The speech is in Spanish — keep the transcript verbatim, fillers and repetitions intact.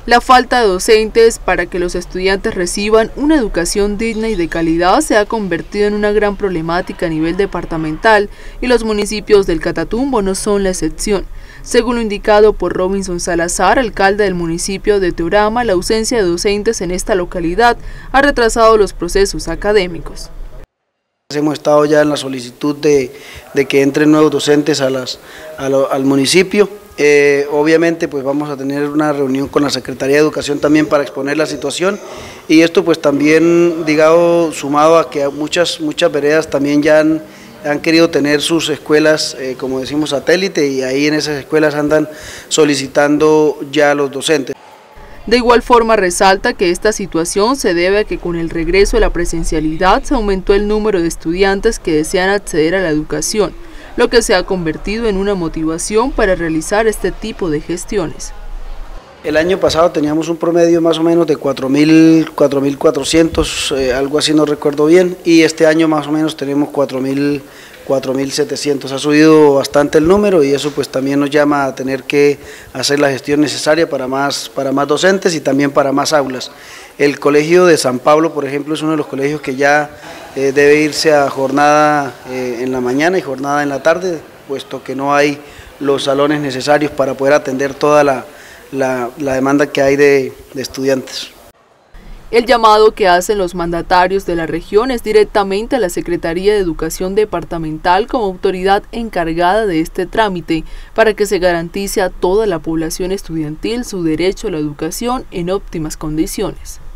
La falta de docentes para que los estudiantes reciban una educación digna y de calidad se ha convertido en una gran problemática a nivel departamental y los municipios del Catatumbo no son la excepción. Según lo indicado por Robinson Salazar, alcalde del municipio de Teorama, la ausencia de docentes en esta localidad ha retrasado los procesos académicos. Hemos estado ya en la solicitud de, de que entren nuevos docentes a las, a lo, al municipio. Eh, obviamente pues vamos a tener una reunión con la Secretaría de Educación también para exponer la situación, y esto pues también, digamos, sumado a que muchas, muchas veredas también ya han, han querido tener sus escuelas, eh, como decimos, satélite, y ahí en esas escuelas andan solicitando ya los docentes. De igual forma resalta que esta situación se debe a que con el regreso a la presencialidad se aumentó el número de estudiantes que desean acceder a la educación, lo que se ha convertido en una motivación para realizar este tipo de gestiones. El año pasado teníamos un promedio más o menos de cuatro mil cuatrocientos, eh, algo así, no recuerdo bien, y este año más o menos tenemos cuatro mil setecientos. Ha subido bastante el número y eso pues también nos llama a tener que hacer la gestión necesaria para más, para más docentes y también para más aulas. El colegio de San Pablo, por ejemplo, es uno de los colegios que ya eh, debe irse a jornada eh, en la mañana y jornada en la tarde, puesto que no hay los salones necesarios para poder atender toda la, la, la demanda que hay de, de estudiantes. El llamado que hacen los mandatarios de la región es directamente a la Secretaría de Educación Departamental como autoridad encargada de este trámite para que se garantice a toda la población estudiantil su derecho a la educación en óptimas condiciones.